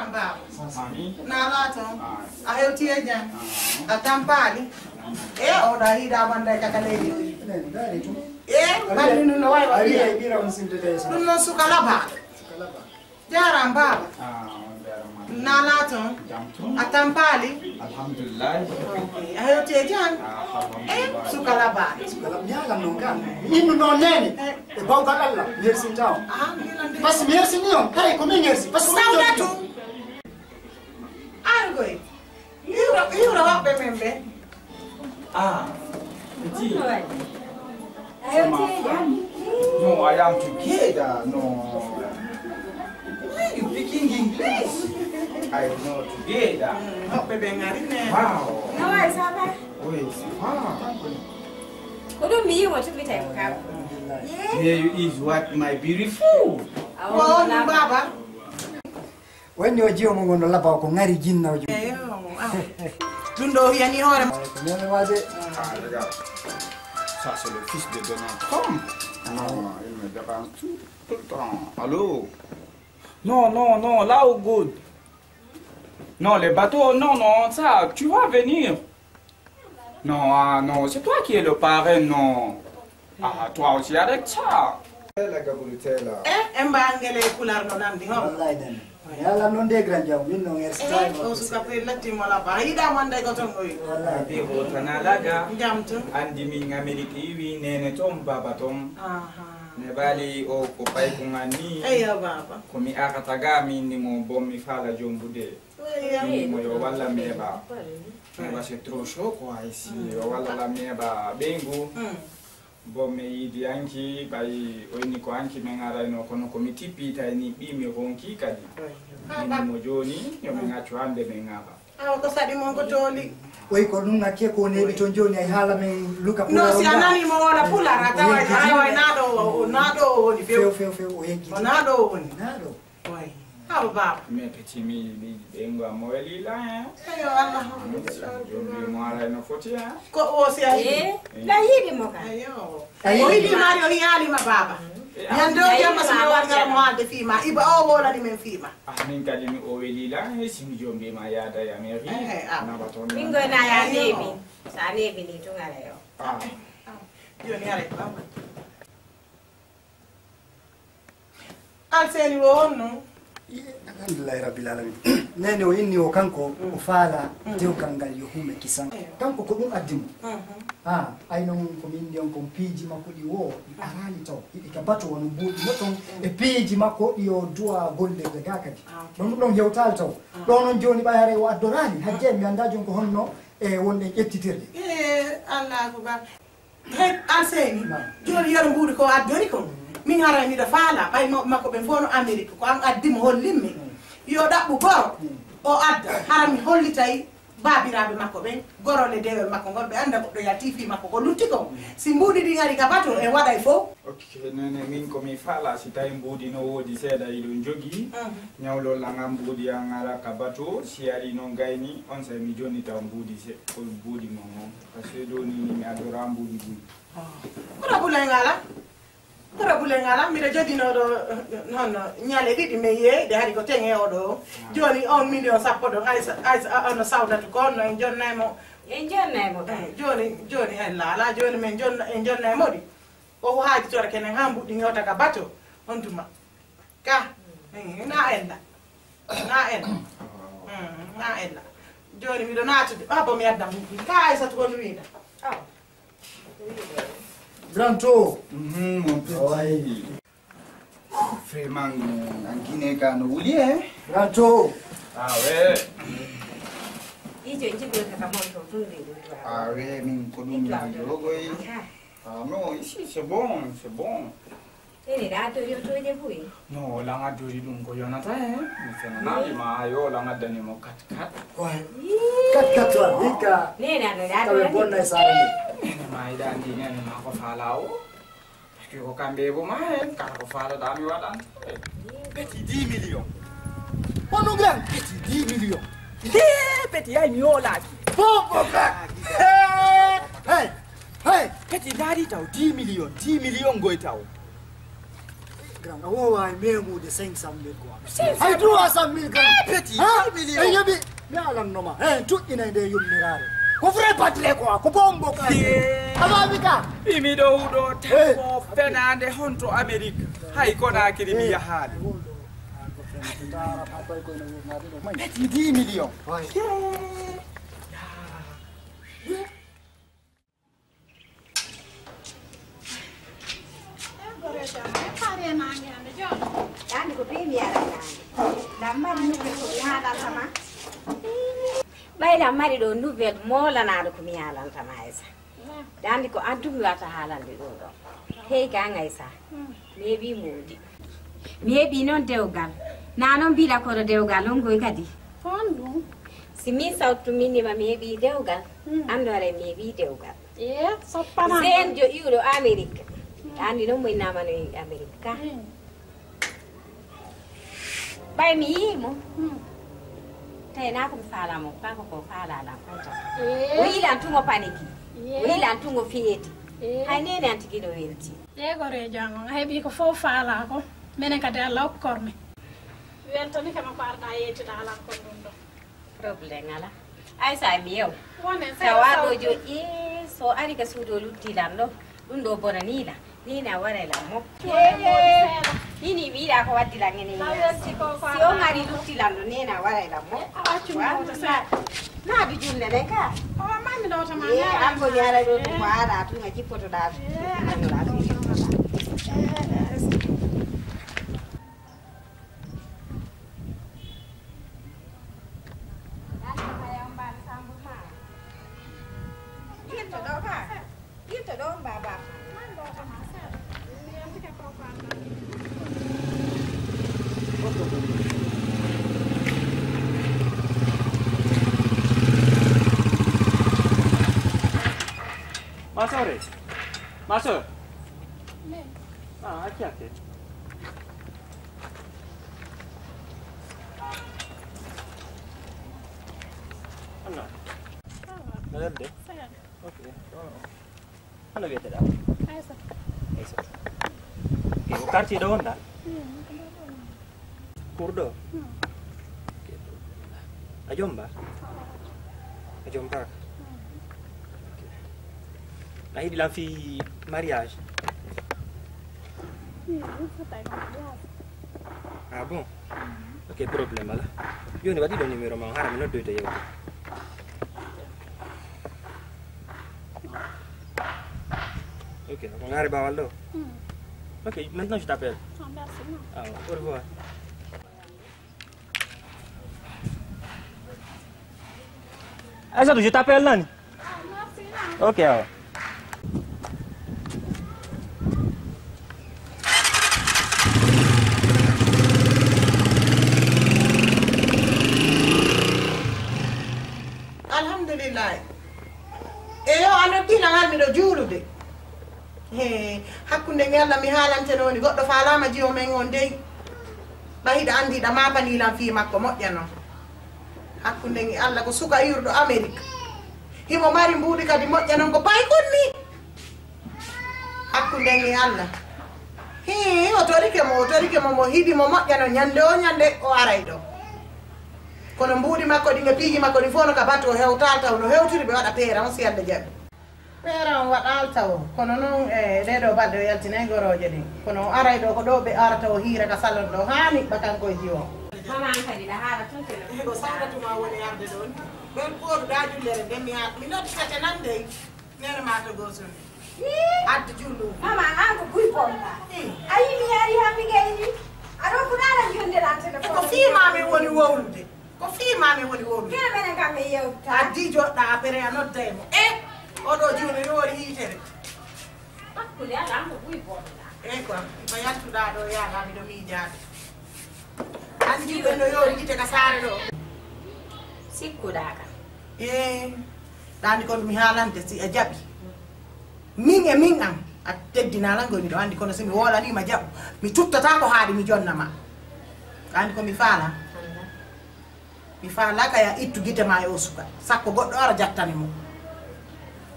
baba. Mami. Nalato. Ayo tie jan. Atampali. Oda hida banda kakaleli. Bali nuno wai wai. Nuno sukala ba. Jaram baba. Nalato. Atampali. Alhamdulillah. Ayo tie jan. Sukala ba. Sukala nyala nonga. Inu no nene. E bau galalla. Merci tao. Pas merci niyo. Kai ko merci. Pas sauda tu. Argoi. Yura wa membe. Petit. No, I am together. No. Why are you speaking English? I know together. Wow. How is that? Wait, wow. Couldn't be you want to be taken care of. Here is what my beautiful. Oh, baba. When you jio mungono laba ko ngari jinna ojo. Tundo yani hore. Nene waje. Regarde. Ça c'est le fils de Donald Trump. Non, il me dérange tout le temps. Allô? Non, non, non, là au good. Non, les bateaux, non, non, ça, tu vas venir. Non, ah, non, c'est toi qui es le parrain, non. Ah, toi aussi avec ça. La gabrutella. Mbangele kular no namdi ho. Wallahi dan. Yalla non de gran jaw min no ngersi tay. O suka pe latti mola ba ida man day ko ton oy. Wallahi Be ko tanalaga. Jamtu. Andi min Ameriki wi nene tom baba tom. Aha. Ne bali o ko pay ko ngani. Eyo baba. Ko mi akataga min ni mo bommi fala jombude. Mo yo walla meba. Meba c'est trop chaud quoi ici. Yo walla la meba bengu. Bon me yidi anki bay oyni ko anki men ara no kono komiti pita ni bi mi ronki kadi ni mo joni yo men achu ande men ngaba Ko sadi mon ko toli. Oy ko nunga ke ko ne biton joni ay hala men luka pula. No si anani mo wala pula rata wa ay nado ni Feo feo. o yenki. Nado ni. Nado. Wai. How baba. me petit mi bengo amoeli la hein Ayo Allah. jombi mo ara no foti hein Ko o si ay. La yidi mo ka. Ayo. Ayo. Oy di Mario hiyali ma baba. Yando yamba sama warga mo ande fima. Iba o wala ni men fima. min kadi mi o weli la simi jombi ma yada ya meri na baton Mingo na ya nebi. Sa nebi ni tungala yo. Joni are baba. Alseni wo no. Alhamdulillah rabbil alamin. Nene o inni o kanko o fala tew kangal yo hume kisan. Kanko ko dum addimu. Ay non ko min ndion ko piiji makko di wo arali taw ka bato won buudi moton e piiji makko yo duwa golle de gakadi. Don hewtal taw. Don non joni bayare o addorani hajje mi anda jon ko honno e wonde ƴettitirde. Allah ko ba. Hey Alseni. Joni yar mbuudi ko addori ko. Min harani da fala bay makko be fono America ko am addimo hollimmi yo dabbu goro o adda harami hollitay babirabe makko ben gorole dewe makko gorbe anda ko do ya TV makko ko lutti ko si mbudi di ngari ka bato e waday fo ok nene min ko mi fala si tay mbudi no wodi seda ido jogi nyawlo la ngam mbudi angara ka bato si ari no gayni on sa mi joni taw mbudi se ko mbudi mo parce que do ni mi adora mbudi budi ko bula ngala Kora bulengala mi jodi no do non nyale di me ye de hari ko tenge odo joni on million sappo do ay on sauda to ko no jon naymo joni la joni men jon naymo di o haaji tora kenen hambu di ngota ka bato on tuma ka na enda joni mi do natude babo mi adda ka ay sa to ko wiida Granto. Mon petit. Vraiment, en Guinée, quand nous voulions. Granto. Ah ouais. Ah ouais, min kodum na jogoy. Ah non, ici c'est bon, c'est bon. No, la nga duri dum ko yonata hein. Na ma yo la nga dani mo kat. Ouais. Kat wa dika. Ka bonna sare. Ma ida ndi nene ma ko falao. Parce que ko kambe bo ma hen ka ko fala da mi wadan. Petit 10 millions. On nous gagne petit 10 millions. Petit ay mi ola. Bobo ka. Hey. Petit daddy taw 10 millions go taw. grand awo wa memu de 500,000 quoi ay 300,000 grand Petit, ha 1 million. e yabi mi alan noma tu ina de yummirare ko vrai patle quoi ko bombo ka ababika imi ɗo ɗo tempo fenande honto Amérique hay Conakry mi yahaade Petit 10 millions Yani ko premier la la mari no ko yaala sama bayla mari do nouvelle mola na ko mi yaala sama isa dandi ko antu mi wata halande do do hey ga ngaisa mebi modi mebi non dewgal na non bila ko do dewgal on goy kadi Fondu. si mi sawtu minni ma mebi dewgal andore mebi dewgal Soppana. sen jo euro amerique andi non mo inamano amerique ka bay mi yimo tay na ko fala mo ka ko fala la ko ta o ila tungo paniki o ila tungo fieti hay ne nan tigi do welti Yegore jango hebi ko fo faala ko menen kadi Allah okkormi. Weltoni kama ko arda yeti dala ko dum do. problem ala ay sa mi yow Wonen sa wado jo so ari ka sudo lutti lan do dum do bonani la ni na wara la mo ini mira ko waddi la ngene si o ngari lutti lan do ni na wara la mo na bi junne de ka O mami do tama an ko nyara do ko ara tu ngaji poto da Masuk, masuk. Hati-hati. Ano? Verde? Okay. Ano viete da? Esa. Eso. Che bucarci da onda? Kurdo? Ajomba? Ajomba? Nah, ini bilang fi mariage. Ah bon? Ok, problema lah. Io ne vado di numero ma haram no do de yow. Ok, on arrive à Waldo. Ok, maintenant je t'appelle. Ah, au revoir. Aïssatou, je t'appelle là. Ok. Alhamdulillah. Eyo ano tilangal mi do juulude. Hakkunde ngella mi haalante noni goddo faalama jiyo men on dey. Bahida andida mapani lan fi makko moƴƴano. Hakkunde ngi Allah ko suka yurdo Amerique. Himo mari mbuudi kadi moƴƴanon ko pay kunni. Hakkunde ngi Allah. O torike mo hidi mo moƴƴano nyande o aray do. Kono mbuudi makko ɗi piiji makko ɗi fof no ka bato hewtal taw no hewtiri ɓe waɗa peera on si Allah jaɓi peera on waɗal taw kono noon ɗeɗo balɗe o yaltinay goroje ɗin kono o aray ɗo ko ɗo ɓe arata o hiira ka salon ɗo haani bakankoye jiwo mama an kadi la haala tun ko sangatuma woni arde ɗon ɓen ɓooɗuɗa jullere nden mi haat mi nodditete nan dey nene mata gosoni adde jullu mama an ko buy bonta ayi mi yari hammi gayni aɗo fuɗala jondeɗan téléphone ko fiimami woni wowlude ko fiimami woni wowlude kene menen kam mi yewta addi joɗɗa apere a noddaymo oɗo juuno no wori hiitere hakkude ala an ko buy bonta quoi no yaltuɗa ɗo yaala miɗo miijade andi ɓe no yori yite ka saare ɗo sikkuɗa kam ɗani kono mi haalante si a jaɓi min e min am a teddinala ngoni ɗo andi kono somi wolanima jaɓu mi tuttata ko haade mi jonnama andi komi faala mi faala kaya ittu guite ma e o suka sakko goɗɗo ara jattani mo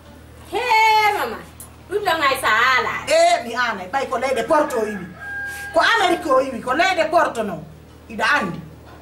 he mama ɗum ɗon ay sa haala mi anay ɓay ko leyɗe porto yimi ko Amerique o iwi ko leyɗe portono iɗa andi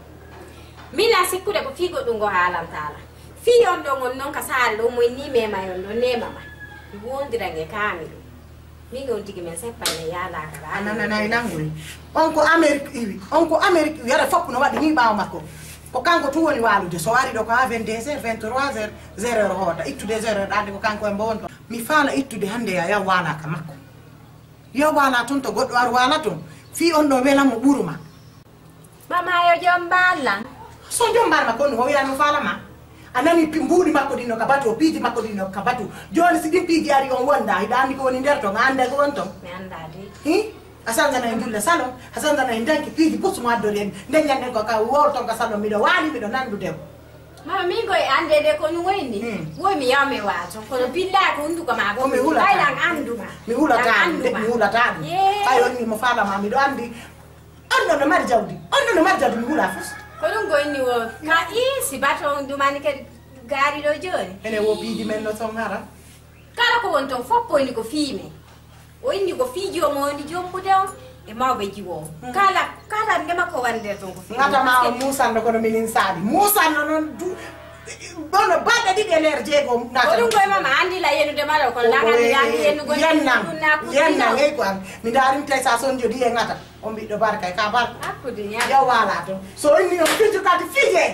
mina sikkude ko fiigo ɗum go haalantala fi on ɗo on noon ka saare ɗo moy ni mema yon ɗo nemama mi wondirange kaami ɗum min on tigi men seppanne yaalaka anananayi nangoy on ko Amerique iwi on ko Amerique iwi aɗa fopp no waɗi ni ɓaawa makko ko kanko tu woni walude so wari ɗo ko ha 22h 23h 0h hoota ittude 0h ɗande ko kanko e mbowon ton mi faala ittude hannde ya walaka makko yo wala toon to goɗɗo ar wala toon fi on ɗo welamo ɓuruma mama yo jom ballan so jom mbarma kon o wiyano faalama a nani mbuuɗi makko ɗino ka batu o piiji makko ɗino ka batu joni si ɗin piiji ari on wonda hiɗa andi ko woni nder ton a anda ko won ton mi anda de hi a sangana e ndulle salon a sangana e danki piiji pusmo addori en nden ñanden ko ka wor ton ka salon miɗo waali miɗo nandude mama min koye andede ko no woyni woy mi yawmi waato kono billa ko hunduko ma ko mi hulata baylan anduma mi hulata mi hulata ɗum hay on nimo faalama miɗo andi on ɗo no mari jawdi on ɗo no mari jawdi mi hula fus ko ɗum goyni o ka si bato dumani kadi gaari ɗo joni ene wo piiji men no ton hara kala ko won ton fof oyni ko fiime o inni ko fii jomo woni jombude on e mawɓe jiwo kala ndema ko wande ton ko gatama o musanno kono minin saaɗi musanno noon ɗono balɗe ɗiɗi e nder jeego ko ɗum koye mama andila yenude maɗo kono nagandi yennugo yennan ey ko an mi darimte sa son jodi e ngata on ɓiɗɗo barka e ka barka hakkude yo wala to so inni on fijo kadi fije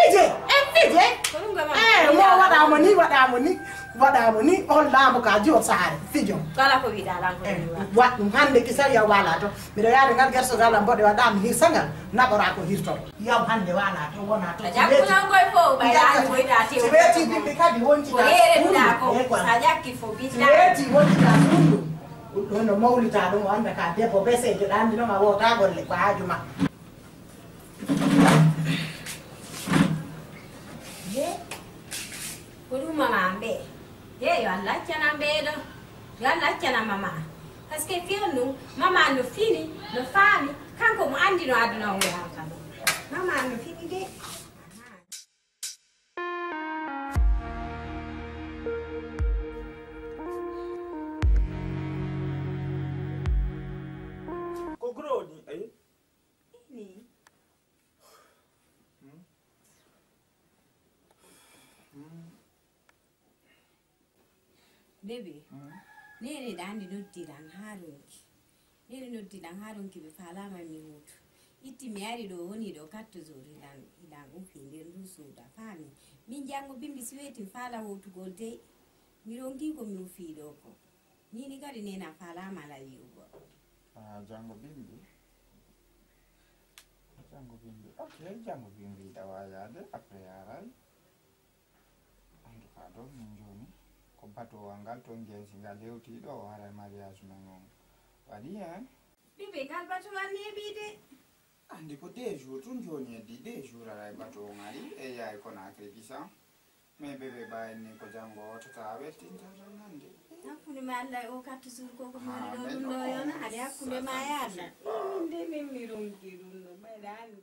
ko ɗum koye mama mo waɗamo ni on laamu ka jot saare fijo kala ko wiɗa lan ko wat ɗum hande kisa yaw wala to miɗo yaade ngal gersogal am mboɗe waɗama hirsangal naɓora ko hirtoto yaw hande wala to wona to jakkunan koye fof ɓayɗani koyɗa tew weeti bimɓe kadi woncita ko yereɗuɗa ko sa jakki fo biɗa weeti woncita ɗum ɗum no mawlita ɗum o anda ka debbo besejo ɗa andi noon a wowta golle ko haaju ma ko ɗum mama mbe ye yo Allah accana mbeɗo yo Allah accana mama par ce que fiyon ɗum mama no fini no faami kanko mo andi no aduna o yalta ɗum mama no fini de ko groni ay ni bébé nene ɗandi noddiɗan ha ronki ɓe falama mi huutu itti mi ari ɗo woni ɗo 4 jours iɗan umpi nder ndu suuda faami min jango bimbi si weeti mi faala hotugol dey mi ronki ko mi ufi ɗo ko nini kadi nena falama ala wi'ugo jango bimbi ok jango bimbi dawa yaade après yaray en tout cas ɗo min joni ko batowal ngal to jeesi ngal lewtiɗo o hara mariage men on waɗi hen bimbi ngal batowal neeɓi de andi ko 2 jours tun joni heddi 2 jours aray batowo ngari e yaay Conakry kisan mais bébé ɓayni ko janggo o tata weltinta tan hande hakkude ma Allah o 4 jours koko mi woni ɗo ɗum ɗo yona ade hakkude ma yaada nde min mi ronki ɗum ɗo ɓayɗa andi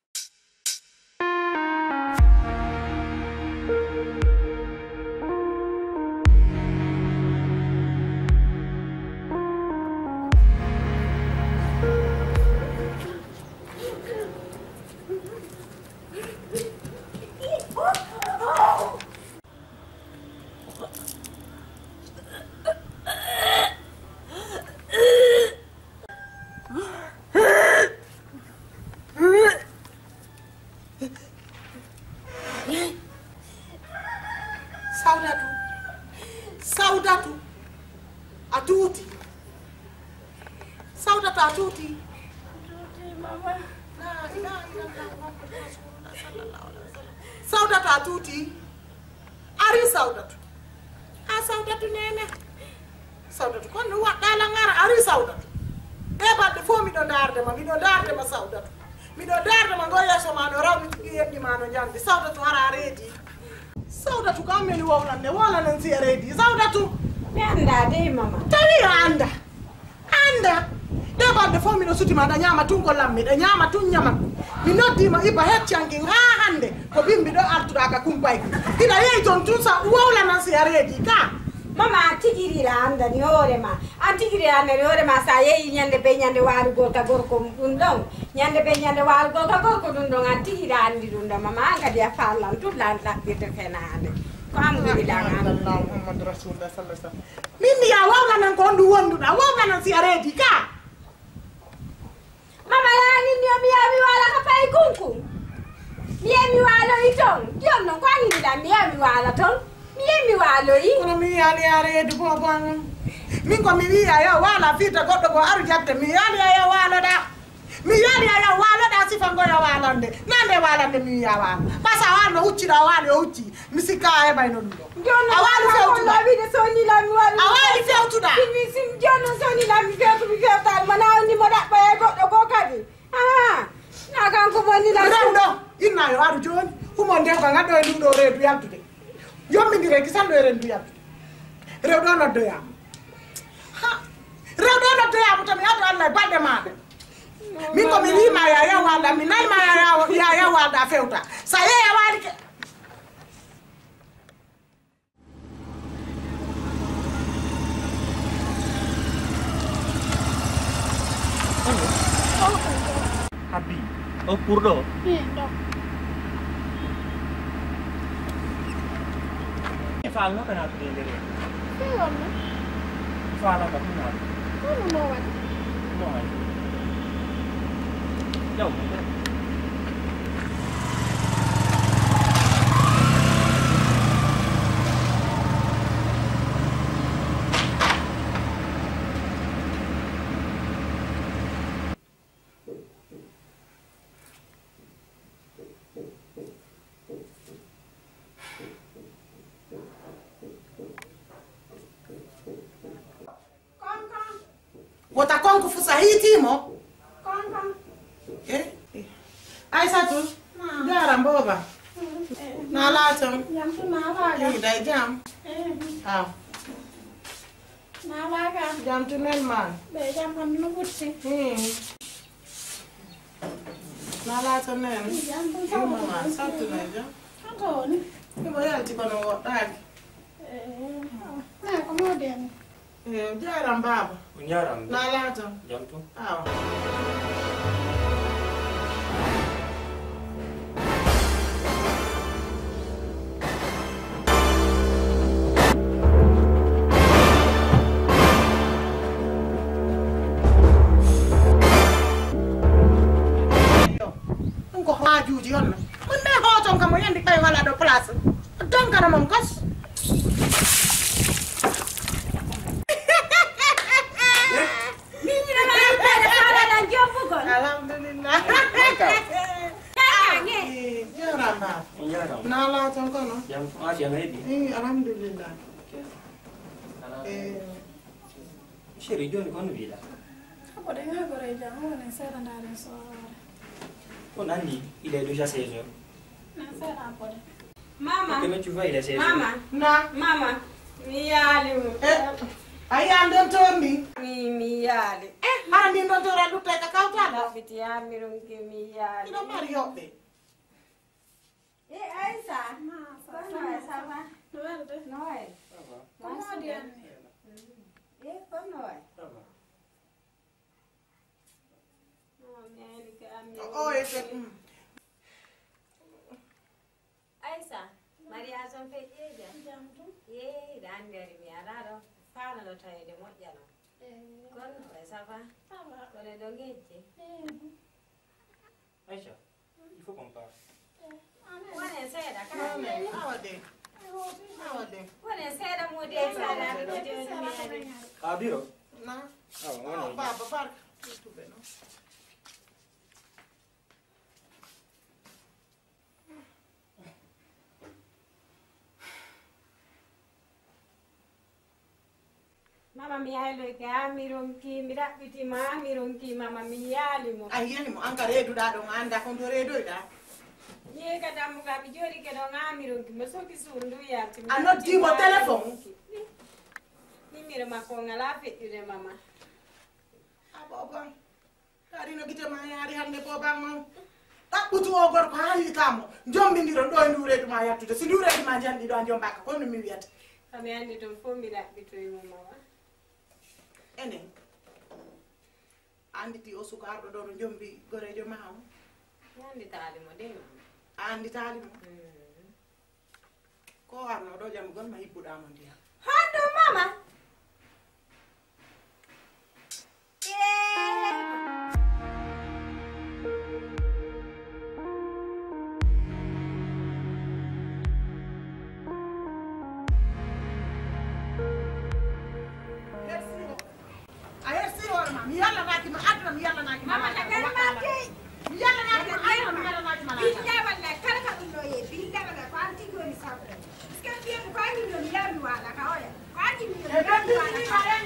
Sawdatu a tuuti Sawdatu a tuuti mama Sawdatu a tuuti ari Sawdatu a Sawdatu nene Sawdatu kono waɗɗala ngara ari Sawdatu e balɗe fof miɗo dardema Sawdatu miɗo dardema ngo yeeso ma no rawmi tigi yeɗɗi ma no jandi Sawdatu ara reedi Sawdatu kam meni wowlande wolanen si reedi Sawdatu mi anda de mama tawi a anda ɗe balɗe fof miɗo sutima ɗa ñama tun ko lammi ɗa ñama tun ñamat mi noddima Iba heccankin ha hande ko bimbi ɗo artuɗa ka kumpay hiɗa yeeyi toon tun sa wowlanan si a reedi ka mama a tigirira andani hoore ma a tigirira andani hoore ma sa yeeyi ñande be ñande waarugo ka gorko ɗum ɗon ñande be ñande waarugo ka gorko ɗum ɗon a tigirira andi ɗum ɗon mama an kadi a fallan tullan ɗaɓɓirde fenaande ko am guriɗagallah muhammadou rasulullah sallah sallam min mi ya wawlanan ko on ɗum wonduɗa wawlanan si a reedi ka mama yanini o mi yaha mi waala ka paye kunkum mi yehi mi waaloyi toon jom noon ko anniɗiɗa mi yaha mi waala toon mi yehi mi waaloyi kono mi yiyani a reedi bobon min ko mi wiya yo waala fiirta goɗɗo ko aru jabde mi yiyani yo waaloɗa mi yiyani yo waaloɗa sifangoyo waalande nande waalande mi wiya waalo par ce que a waali no hucciɗa a waali o hucci mi sikka a heɓayno ɗum ɗo a waali fewtuɗa wiide sonilami waɗi a waali fewtuɗa jonno sonilami fewtu mi fewtade mana onni mo ɗaɓɓa e goɗɗo ko kadi na kanko bonila rewɗo inna yo aru joni humo ndewka gadɗo e ɗum ɗo reedu yaltude yommidire kisanɗo e rendu yaltude rewɗo noddoyama rewɗo noddoyama to mi addu allah e balɗe maɗa min ko mi wima ya yawalɗa mi nayima ya yawalɗa fewta sa yeeya waali ke Happy. Oh, purdo. Fala ka natin din dire. Fala ka na. Ano mo wan? Mo ay. Yo. wota konko fusa hitimo Aissatou jaram boba na laton Jam tu na waga. day jam aw Na waga. jam tu nen man Be jam ham no butti. na laton nen Jam tu sa mama sattu na jam Ako ni. ko yalti kono woɗɗaki Na ko modem. jaram baba Unyaram. na laton Jam tu. aw ko haajuji on mon me hoton kam o yandi kay wala do place don kana mom kos alhamdulillah jaramba Unyaram. nala ton kono Jam tu aja ngai alhamdulillah Sheri joni kono bila. Ako de nga gore jam wona sera ndare so. On anni, il est déjà 16h. Na sera ko de. mama Comment tu vas, il est 16h. mama na mama mi yaalimu ayam don torni mi yaali hara min don tora lutte ka kawtala ɗaɓɓiti yamirunki mi yaali ino mari yoɓɓe Aïssa kono ça va No werde. Noël Ko modem. kono way Ça va. o ete Aïssa mariage on feƴƴeja Jam tu. yeeyde anderi mi aɗa ɗo faanano tawede moƴƴano kono way ça va Ça va. kono ɗo gejji Aïcha, il faut qu'on parle. wonen seeɗa ka awade wonen seeɗa mudi e saɗaɓe ɗo joni Ah, biro. na Ah, on est. baba barka tuɓe no mama mi hayloyke ha mi ronki mi ɗaɓɓitima ha mi ronki mama mi yaalimo a yiyani mo an ka reeduɗa ɗon a anda kon to reedoyɗa yeeka dammuga mi jooɗike ɗon ha mi ronki mi soki suur ndu yalti a noddimo téléphone nimiro makko ngala feƴƴude mama a boban arino guite ma yaari hande boban mam ɗaɓɓutu o gorko ha hitamo jombindiron ɗo e ndu reedu ma yattude si ndu reedu ma janɗi ɗo a jombaka kono mi wiyata Kami andi to fo mi ɗaɓɓitoye mo mama. Enen anditi o sukarɗo ɗo no jombi gorejo mama. Mi anditaali mo de mama. A anditaali mo? Ko arno ɗo jam gon ma hibbuɗamo ndiyam. Hando mama. Mi yalla naki ma aduna mi yalla naki Mama ta gar ma ke. mi yalla naki ma aduna mi yalla naki ma Billa walla kala ka ɗum ɗo ye billa walla ko an tigi woni sabre. Ske biye ko ani no mi yalla wala ka oya. Ko ani mi e dan bi ni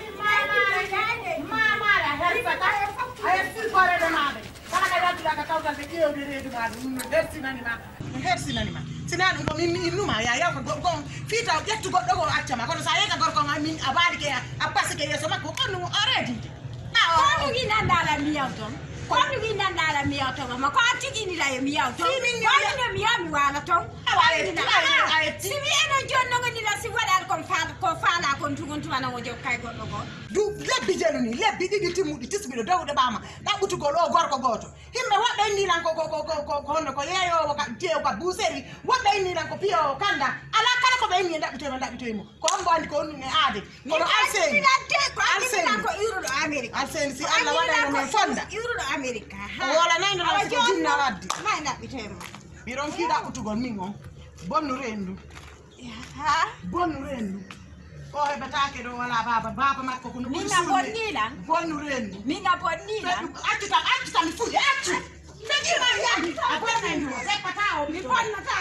mama la hersa ta ay fi kore de mabe kala ka yalla ka tawgal be kiyo de redu ma dum hersi nani ma sinan ko min innuma ya ko gon fita jettu goddo ko accama kono sa yega gorko min abadi ke a pasike yeso makko kono already Kono gi nandala miyawton. Kono gi nandala miyawton ma ko tigi ni la miyawton. Kono no miyami wala ton. Simi eno jonno ngoni la si wadal kon faala kon tugon tuwana wojo kay goddo go. Du lebbi jeluni lebbi didi timudi tisbido dawde bama dabutu gol o gorko goto himbe wadde ni lan ko hono ko yeyo ka jeew ka buseri wadde ni lan ko piyo kanda ala kala ko be ni dabbito mo ko on bandi ko on ni aade kono alseni ko euro America alseni si alla wada no fonda euro America wala nayno la ko jinna waddi may dabbito mo biron ki dabutu gol min on bonnu rendu bonnu rendu o heɓatake ɗo wala baba makko kono min ga bonnila bonnu rendu min ga bonnila accuta mi fuɗi accu mbeɗima yadi a bonnay ndu seppata o mi bonnata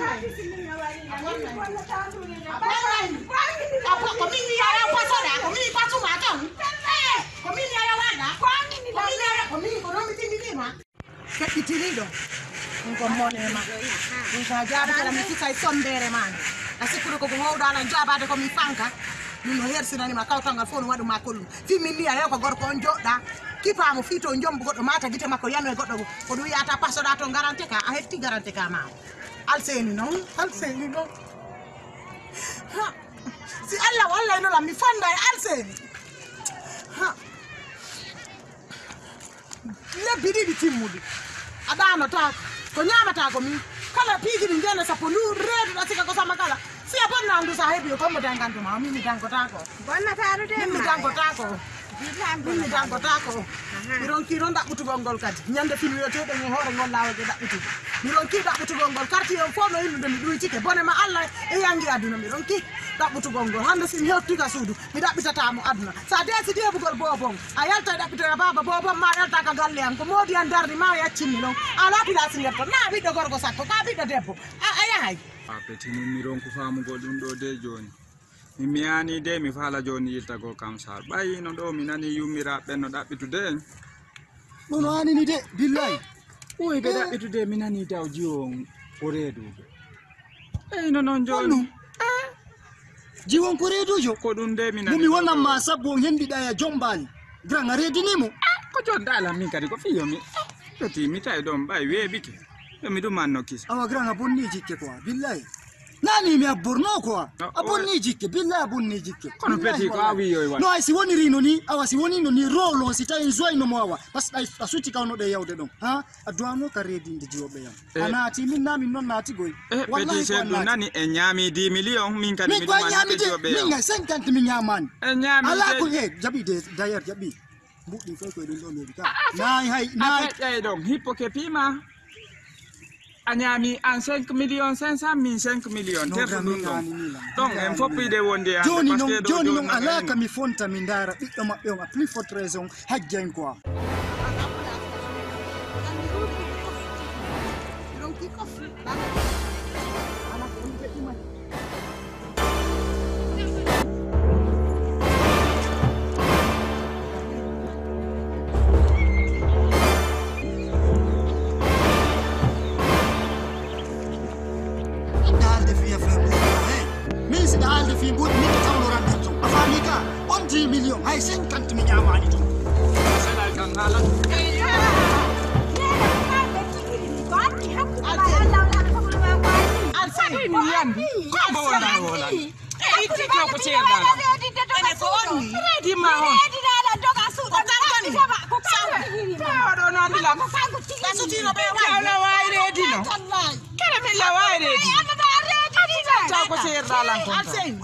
ko min wiyaya pasoɗa ko min pasuma ton ko min yaya waɗa ko min ko ɗon mi tindinima feƴƴitiniɗo ɗum ko monema ɗum ko jaabitela mi fisa e sombere mane a sikkude koko howɗo ala jabade komi fanka ɗum no hersinanima kawtalngal fof no waɗuma kollum fimmin ni a yew ko gorko on joɗɗa kipamo fito jombu goɗɗo mata guite makko yano e goɗɗo ko ɗum wiyata pasoɗa to garante ka a hetti garante ka mawo alseni noon si allah wallaynolam mi fonda e alseni lebbi ɗiɗi timmude a ɗanotako ko ñamata ko min kala piigini jene sappo ndu reeduɗa sika ko sama kala si a bonna ndu sa heeɓi kommo dangantuma min mi dangotako bonnataɗo de min mi dangotako min mi dangotako mi ronki noon ɗaɓɓutugol ngol kadi ñande fin wiyeteɗo e hoore ngol lawoje ɗaɓɓutude mi ronki ɗaɓɓutugol ngol quartier on fof no yimɓude mi ɗuytike bone ma allah e yangi aduna mi ronki ɗaɓɓutugol ngol hande si mi hewtika suudu mi ɗaɓɓitatamo aduna sa desi deɓugol bobon a yalta e ɗaɓɓitoya baba bobon ma yalta ka galle am ko moodi an darde ma yaccinni noon ala pilasi nder ton na ɓiɗɗo gorko sakko ka ɓiɗɗo debbo a yahay petini mi ronku famugol ɗum ɗo de joni mi yani de mi faala joni yiltagol kam sar ɓayino ɗo mi nani yummiraɓe no ɗaɓɓitude en ɗum no hanini de billahi ɓoyi ɓe ɗaɓɓitude mi nani taw jiwon ko reedujo ɓayino noon joni jiwon ko reedujo ko ɗum de mi nani mumi wonanma sabbo on hendiɗa e jombali gran a reedinimo ko jondalam min kadi ko fiyomi peti mi tawi ɗon ɓay weeɓike yomi ɗum anno kisa awa gran a bonni jikke quoi billahi nani mi abborno quoi a bonni jikke billahi a bonni jikke kono peti ko a wiyoy wa no ay si woni rino ni awa si woni no ni rolo si tawi joyno mo awa parce que a sutti kawnoɗe yawde ɗon ha a duwano ka reedinde jiwoɓe yam a naati min na min noon naati goy peti sen ɗum nani e ñaami 10 millions min kadi min koye ñaamide min gay 50 mi ñamani e ñaami ala ko he jaɓi de d'ailleurs jaɓi mbuɗɗi foy koye ɗum ɗo leeɓi ka nayi hay nayi ƴey ɗon hippo ke pima a ñaami an 5 millions 500 min 5 millions terto ɗum ɗon donc en foppiɗe wonde joni noon ala ka mi fonta mi dara ɓiɗɗo maɓɓe on a plus forte raison hajjen quoi on 10 millions hay 50 mi ñamani ton selay kan haala alsay mi yandi ko bo wona wona e itti ko ceerdala ene ko onni reedi ma on oɗo noon lam kasutino ɓe wala wawi reedi no kene min la wawi reedi taw ko ceerdalan kon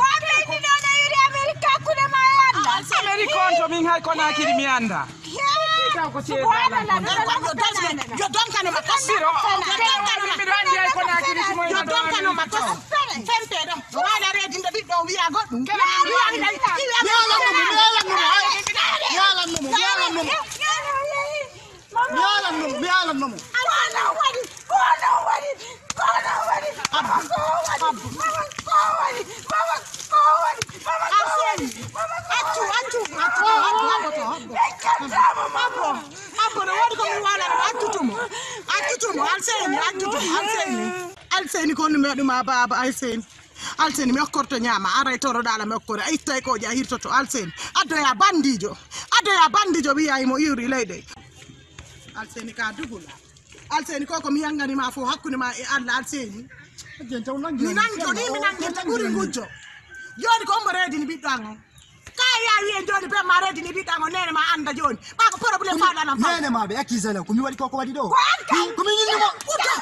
Amérique on to min hay Konakiri mi anda taw ko ceerdalan kon yo donkano ma kasiro mi andi hay Konakiri yo donkano ma kas fempe ɗum wala reedi nde ɓiɗɗo wiya goɗɗum Alseni ko nume ɗum a baba Alseni mi okkorto ñaama aray toroɗala mi okkore a ittay koje a hirtoto Alseni addoya bandijo wiyayimo iwri leyɗe Alseni ka dugula Alseni ko mi yanganima fo hakkude ma e Allah Alseni mi nanggirta ɓuuri gujjo joni ko ombo reedini ɓiɗɗo an on kaya wiyen joni be ma reedini ɓiɗɗo an on nene ma anda joni ɓako probléme faɗanam nene ma ɓe accusé la komi waɗi koko waɗi ɗo komi ñinnimo